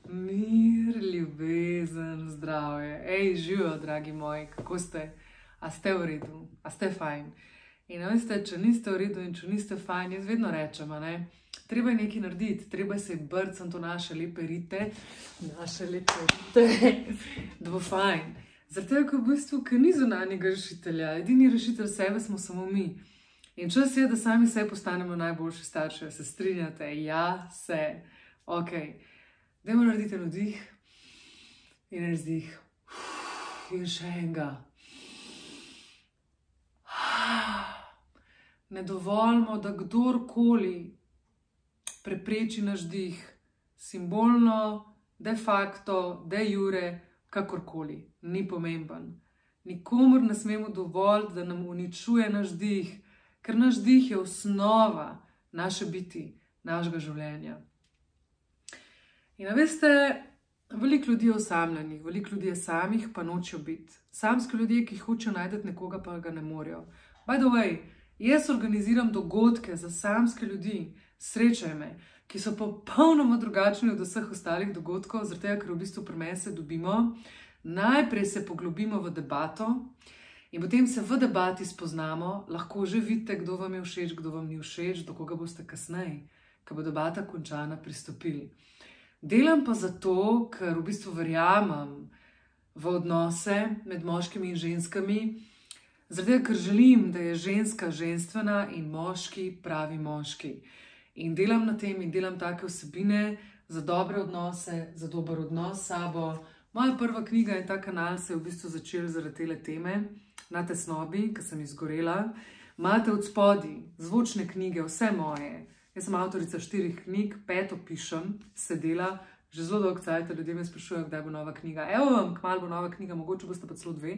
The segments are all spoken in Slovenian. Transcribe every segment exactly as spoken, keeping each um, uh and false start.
Mir, ljubezen, zdravje. Ej, živijo, dragi moji, kako ste? A ste v redu? A ste fajn? In veste, če niste v redu in če niste fajn, jaz vedno rečem, a ne? Treba je nekaj narediti, treba je se brcati to naše lepe rite, naše lepe rite, da bo fajn. Zaradi tega, ker v bistvu, ker ni zunanjega rešitelja, edini rešitelj sebe smo samo mi. In čas je, da sami se postanemo najboljši starši, se strinjate? Ja, se. Ok. Dajmo narediti en vdih in en izdih. In še enega. Ne dovolimo, da kdorkoli prepreči naš dih, simbolno, de facto, de jure, kakorkoli, ni pomemben. Nikomur ne smemo dovoliti, da nam uničuje naš dih, ker naš dih je osnova naše biti, našega življenja. In veste, veliko ljudi je osamljenih, veliko ljudi je samih, pa nočejo biti. Samski ljudje, ki hočejo najti nekoga, pa ga ne morejo. By the way, jaz organiziram dogodke za samske ljudi, srečaj me, ki so popolnoma drugačni od vseh ostalih dogodkov, zaradi tega, ker v bistvu pri meni se dobimo, najprej se poglobimo v debato in potem se v debati spoznamo, lahko že vidite, kdo vam je všeč, kdo vam ni všeč, do koga boste kasneje, ko bo debata končana, pristopili. Delam pa zato, ker v bistvu verjamem v odnose med moškimi in ženskami, zaradi tega, ker želim, da je ženska ženstvena in moški pravi moški. In delam na tem in delam take vsebine za dobre odnose, za dober odnos s sabo. Moja prva knjiga in ta kanal se je v bistvu začel zaradi tele teme, Na tesnobi, ki sem izgorela. Imate od spodaj zvočne knjige, vse moje. Jaz sem avtorica štirih knjig, peto pišem, sedela, že zelo dolgo cajta, ljudje me sprašujejo, kdaj bo nova knjiga. Evo vam, kmalu bo nova knjiga, mogoče boste pa celo dve.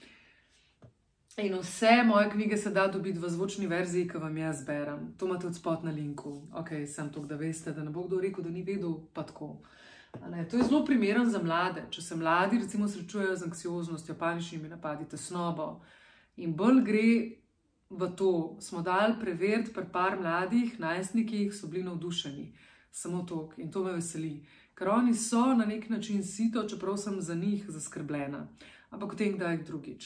In vse moje knjige se da dobiti v zvočni verziji, ki vam jaz berem. To imate od spod na linku. Ok, sem to, da veste, da ne bo kdo rekel, da ni vedel, pa tako. Ne, to je zelo primeren za mlade. Če se mladi recimo srečujejo z anksioznostjo, paničnimi napadi, tesnobo in bolj gre v to, smo dali preveriti pri par mladih najstnikih, so bili navdušeni. Samo toliko. In to me veseli. Ker oni so na nek način sito, čeprav sem za njih zaskrbljena. Ampak o tem kdaj drugič.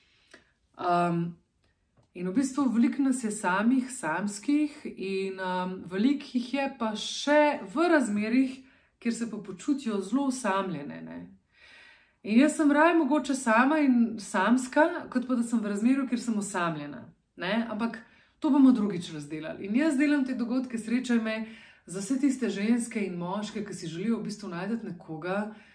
Um, in v bistvu veliko nas je samih, samskih in um, veliko jih je pa še v razmerih, kjer se pa počutijo zelo osamljene, ne. In jaz sem raje mogoče sama in samska, kot pa da sem v razmerju, kjer sem osamljena. Ne? Ampak to bomo drugič razdelali. In jaz delam te dogodke, srečaj me, za vse tiste ženske in moške, ki si želijo v bistvu najti nekoga,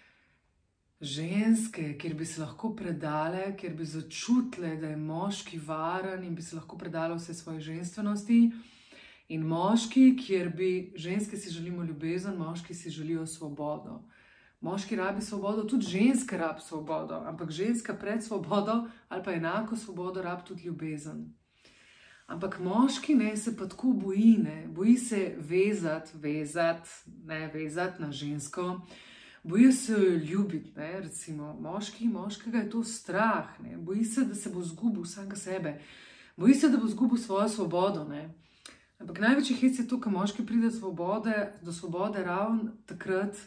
ženske, kjer bi se lahko predale, kjer bi začutile, da je moški varen in bi se lahko predale vse svoje ženstvenosti. In moški, kjer bi, ženske si želimo ljubezen, moški si želijo svobodo. Moški rabi svobodo, tudi ženske rabi svobodo, ampak ženska pred svobodo ali pa enako svobodo rabi tudi ljubezen. Ampak moški ne, se pa tako boji, ne, boji se vezati, vezati, ne, vezati na žensko, boji se ljubiti, ne, recimo, moški, moškega je to strah, ne, boji se, da se bo zgubil samega sebe, boji se, da bo zgubil svojo svobodo, ne. Ampak največji hec je to, ko moški pride svobode, do svobode ravno takrat,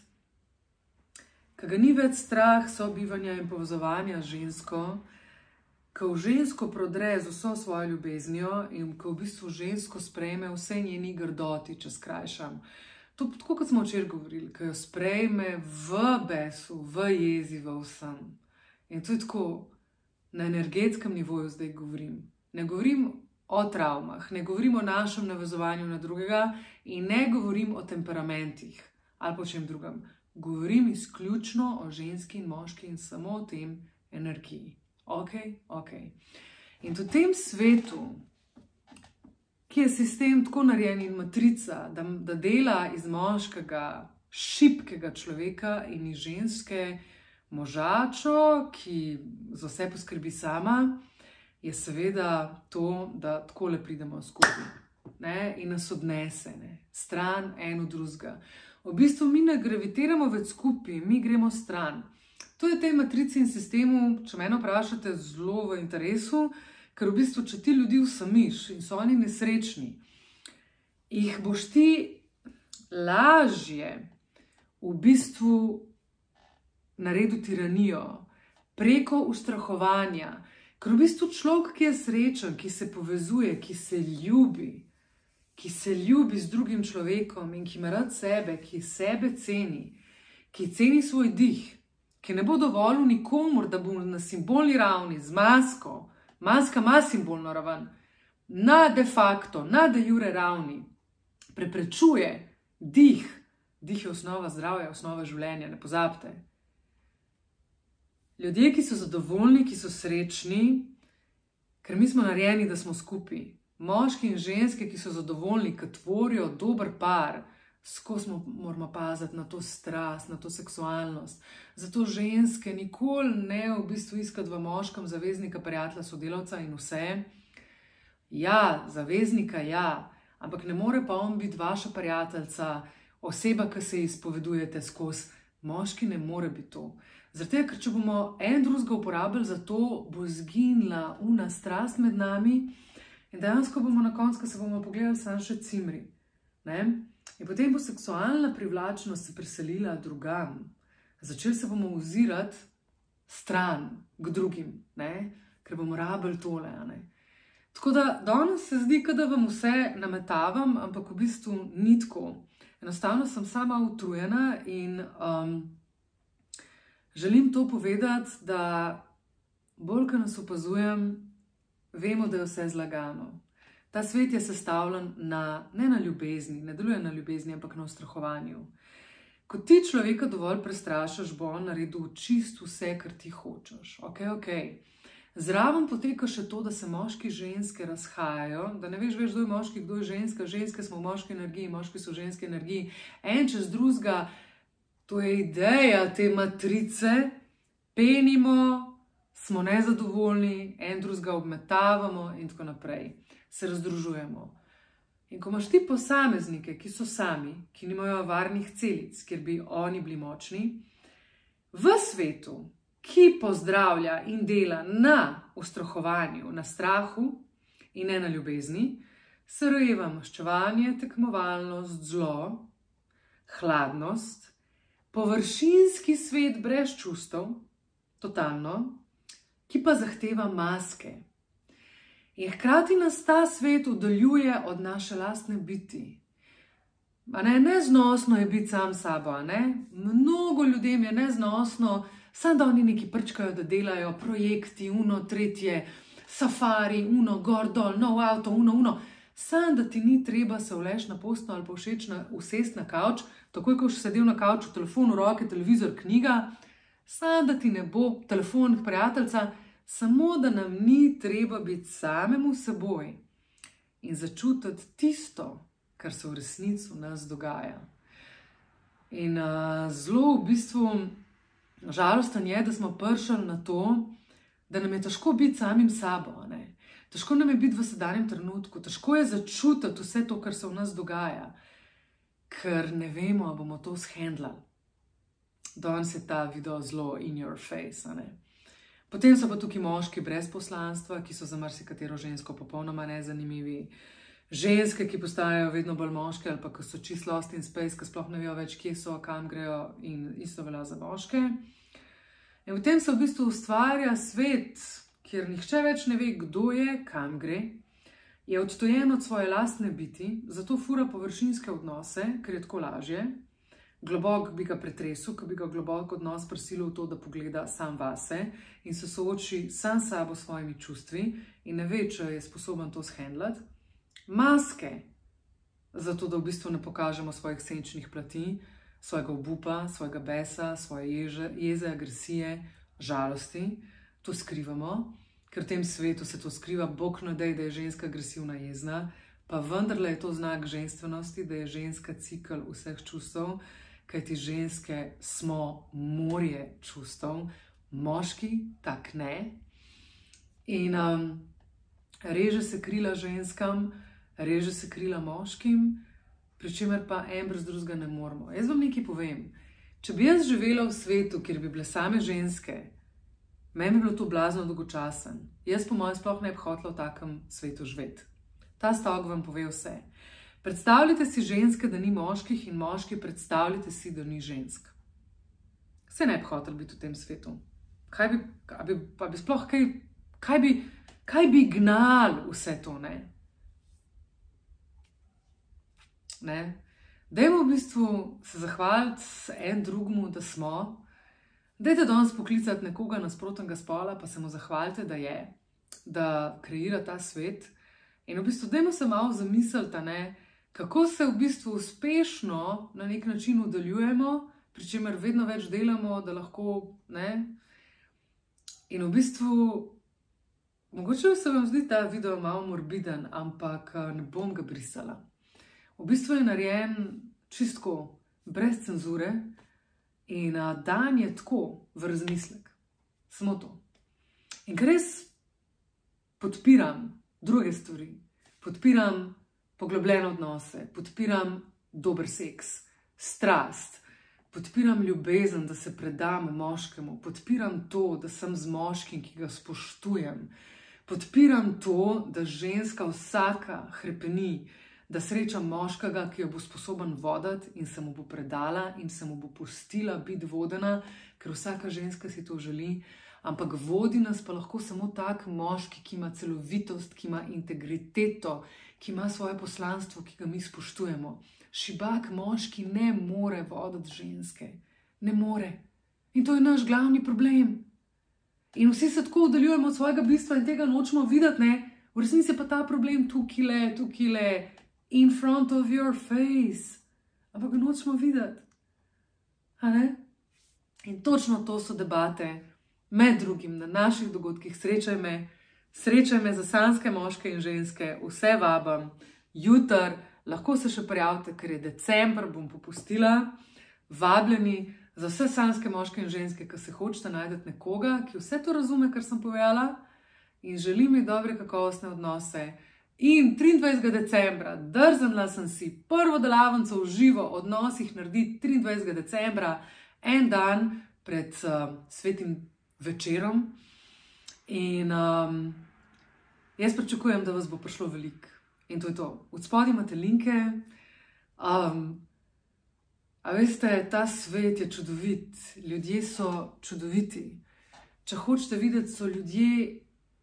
ko ga ni več strah sobivanja in povezovanja z žensko, ko v žensko prodre z vso svojo ljubeznijo in ko v bistvu žensko sprejme vse njeni grdoti, če skrajšam. To tako, kot smo včeraj govorili, ko jo sprejme v besu, v jezi, v vsem. In to je tako, na energetskem nivoju zdaj govorim. Ne govorim o travmah, ne govorim o našem navezovanju na drugega in ne govorim o temperamentih ali po čem drugem. Govorim izključno o ženski in moški in samo o tem energiji. Ok, ok. In v tem svetu, ki je sistem tako narejen in matrica, da, da dela iz moškega šibkega človeka in iz ženske možačo, ki za vse poskrbi sama, je seveda to, da takole pridemo skupaj, ne, in nas odnese, ne, stran en od drugega. V bistvu mi ne gravitiramo več skupaj, mi gremo stran. To je tej matrici in sistemu, če mene vprašate, zelo v interesu, ker v bistvu, če ti ljudi usamiš in so oni nesrečni, jih boš ti lažje v bistvu naredil tiranijo preko ustrahovanja, ker v bistvu človek, ki je srečen, ki se povezuje, ki se ljubi, ki se ljubi z drugim človekom in ki ima rad sebe, ki sebe ceni, ki ceni svoj dih, ki ne bo dovolil nikomur, da bo na simbolni ravni z masko, maska ima simbolno raven, na de facto, na de jure ravni, preprečuje dih. Dih je osnova zdravja, osnova življenja, ne pozabite. Ljudje, ki so zadovoljni, ki so srečni, ker mi smo narejeni, da smo skupaj. Moški in ženske, ki so zadovoljni, ki tvorijo dober par, skozi moramo paziti na to strast, na to seksualnost. Zato ženske nikoli ne v bistvu iskati v moškem zaveznika, prijatelja, sodelavca in vse. Ja, zaveznika, ja, ampak ne more pa on biti vaša prijateljica, oseba, ki se izpovedujete skozi. Moški ne more biti to. Zato, ker če bomo en drugega uporabili za to, bo zginila una strast med nami in dejansko bomo na koncu, ko se bomo pogledali, samo še cimri. Ne? In potem bo seksualna privlačnost se preselila drugam. Začeli se bomo ozirati stran k drugim, ne? Ker bomo rabili tole. Ne? Tako da danes se zdi, da vam vse nametavam, ampak v bistvu ni tako. Enostavno sem sama utrujena in um, želim to povedati, da bolj, ko nas opazujem, vemo, da je vse zlagano. Ta svet je sestavljen na, ne na ljubezni, ne deluje na ljubezni, ampak na ustrahovanju. Ko ti človeka dovolj prestrašiš, bo on naredil čisto vse, kar ti hočeš. Ok, ok. Zraven poteka še to, da se moški in ženske razhajajo, da ne veš več, kdo je moški, kdo je ženska, ženske smo v moški energiji, moški so v ženski energiji, en čez drugega, to je ideja te matrice, penimo, smo nezadovoljni, en drugega obmetavamo in tako naprej, se razdružujemo. In ko imaš ti posameznike, ki so sami, ki nimajo varnih celic, kjer bi oni bili močni, v svetu, ki pozdravlja in dela na ustrahovanju, na strahu in ne na ljubezni, se rojeva maščevanje, tekmovalnost, zlo, hladnost, površinski svet brez čustev, totalno, ki pa zahteva maske. In hkrati nas ta svet oddaljuje od naše lastne biti. A ne, neznosno je biti sam sabo, a ne? Mnogo ljudem je neznosno, samo da oni neki prčkajo, da delajo projekti, uno, tretje, safari, uno, gor, dol, nov avto, uno, uno. Samo da ti ni treba se vleš na posno ali pa všeč na, usest na kavč, takoj, ko si sedel na kavču, telefon v roke, televizor, knjiga, samo da ti ne bo telefon prijateljca, samo da nam ni treba biti samemu seboj in začutiti tisto, kar se v resnici v nas dogaja. In uh, zelo v bistvu žalosten je, da smo prišli na to, da nam je težko biti samim sabo. Ne? Težko nam je biti v sedanjem trenutku, težko je začutiti vse to, kar se v nas dogaja, ker ne vemo, ali bomo to shendlali. Danes je ta video zelo in your face. Ne? Potem so pa tukaj moški brez poslanstva, ki so za marsikatero žensko popolnoma nezanimivi. Ženske, ki postajajo vedno bolj moške, ali pa ko so čisto lost in space, ki sploh ne vejo več, kje so, kam grejo, in isto velja za moške. In v tem se v bistvu ustvarja svet, kjer nihče več ne ve, kdo je, kam gre, je odtojen od svoje lastne biti, zato fura površinske odnose, ker je tako lažje. Globok bi ga pretresel, ko bi ga globok odnos prisilil v to, da pogleda sam vase in se sooči sam s sabo svojimi čustvi in ne ve, če je sposoben to shendlati. Maske, zato da v bistvu ne pokažemo svojih senčnih plati, svojega obupa, svojega besa, svoje ježe, jeze, agresije, žalosti. To skrivamo, ker v tem svetu se to skriva. Bog ne dej, da je ženska agresivna, jezna, pa vendarle je to znak ženstvenosti, da je ženska cikel vseh čustev, kajti ženske smo morje čustev, moški tak ne. In um, reže se krila ženskam, reže se krila moškim, pri čemer pa en brez drugega ne moramo. Jaz vam nekaj povem. Če bi jaz živela v svetu, kjer bi bile same ženske, meni bi bilo to blazno dolgočasen. Jaz po mojem sploh ne bi hotela v takem svetu živeti. Ta stavek vam pove vse. Predstavljajte si ženske, da ni moških, in moški predstavljajte si, da ni žensk. Vse ne bi hotel biti v tem svetu. Kaj bi, kaj bi, pa bi sploh, kaj, kaj bi, kaj bi gnal vse to, ne? Ne? Dajmo v bistvu se zahvaliti en drugmu, da smo. Dajte danes poklicati nekoga nasprotnega spola, pa se mu zahvalite, da je, da kreira ta svet. In v bistvu dajmo se malo zamisliti, ne, kako se v bistvu uspešno na nek način udaljujemo, pri čemer vedno več delamo, da lahko, ne. In v bistvu, mogoče se vam zdi ta video malo morbiden, ampak ne bom ga brisala. V bistvu je narejen čistko, brez cenzure, in dan je tako v razmislek. Samo to. In ker res podpiram druge stvari, podpiram poglobljene odnose, podpiram dober seks, strast, podpiram ljubezen, da se predam moškemu, podpiram to, da sem z moškim, ki ga spoštujem, podpiram to, da ženska vsaka hrepeni, da sreča moškega, ki jo bo sposoben voditi in se mu bo predala in se mu bo pustila biti vodena, ker vsaka ženska si to želi, ampak vodi nas pa lahko samo tak moški, ki ima celovitost, ki ima integriteto, ki ima svoje poslanstvo, ki ga mi spoštujemo. Šibak moški ne more voditi ženske. Ne more. In to je naš glavni problem. In vsi se tako oddaljujemo od svojega bistva in tega nočemo videti, ne? V resnici je pa ta problem tukile, tukile, in front of your face. Ampak ga nočemo videti. A ne? In točno to so debate, med drugim na naših dogodkih. Srečaj me, srečaj me za sanske moške in ženske, vse vabam, jutr, lahko se še prijavite, ker je december, bom popustila, vabljeni za vse sanske moške in ženske, ki se hočete najdeti nekoga, ki vse to razume, kar sem povedala, in želi mi dobre kakovostne odnose. In triindvajsetega decembra drznila sem si prvo delavnico v živo o odnosih narediti triindvajsetega decembra, en dan pred uh, svetim večerom. In um, jaz pričakujem, da vas bo prišlo veliko. In to je to. Od spodaj imate linke. Um, a veste, ta svet je čudovit. Ljudje so čudoviti. Če hočete videti, so ljudje...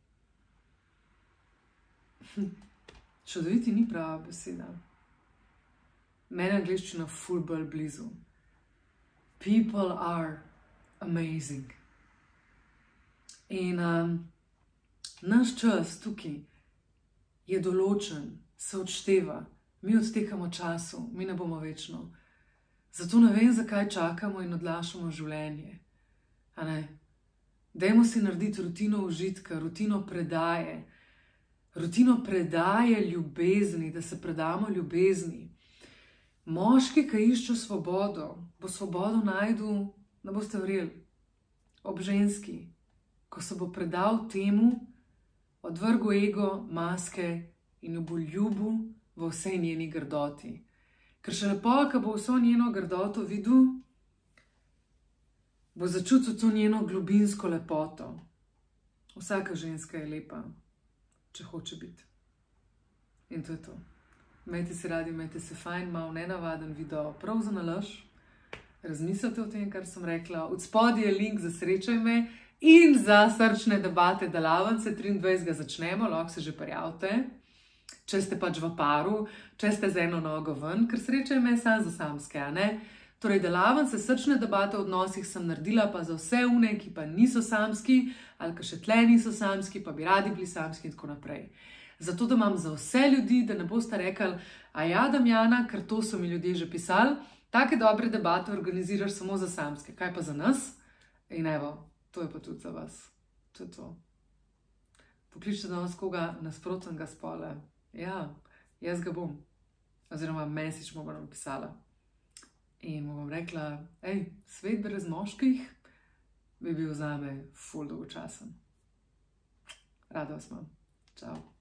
Čudoviti ni prava beseda. Meni angleščina ful bolj blizu. People are amazing. In um, naš čas tukaj je določen, se odšteva. Mi odtekamo času, mi ne bomo večno. Zato ne vem, zakaj čakamo in odlašamo življenje. A ne? Dajmo si narediti rutino užitka, rutino predaje, rutino predaje ljubezni, da se predamo ljubezni. Moški, ki išče svobodo, bo svobodo najdu, ne boste verjeli, ob ženski, ko se bo predal temu, odvrgel ego, maske in jo bo ljubil v vsej njeni grdoti. Ker še lepo, ko bo vso njeno grdoto videl, bo začutil to njeno globinsko lepoto. Vsaka ženska je lepa, če hoče biti. In to je to. Imejte se radi, imejte se fajn, malo nenavaden video, prav za nalaž. Razmislite o tem, kar sem rekla. Od spodaj je link za srečaj me in za srčne debate delavnice. triindvajsetega začnemo, lahko se že prijavite. Če ste pač v paru, če ste z eno nogo ven, ker srečaj me sam za samske, a ne? Torej, delavnice, srčne debate o odnosih sem naredila pa za vse une, ki pa niso samski, ali ki še tle niso samski, pa bi radi bili samski in tako naprej. Zato, da imam za vse ljudi, da ne boste rekli, a ja, Damjana, ker to so mi ljudje že pisali, take dobre debate organiziraš samo za samske, kaj pa za nas? In evo, to je pa tudi za vas. To je to. Pokličite danes koga nasprotnega spola. Ja, jaz ga bom. Oziroma, mesič mu bom napisala. In mu bom rekla, ej, svet brez moških bi bil zame ful dolgočasen. Rada vas imam. Čau.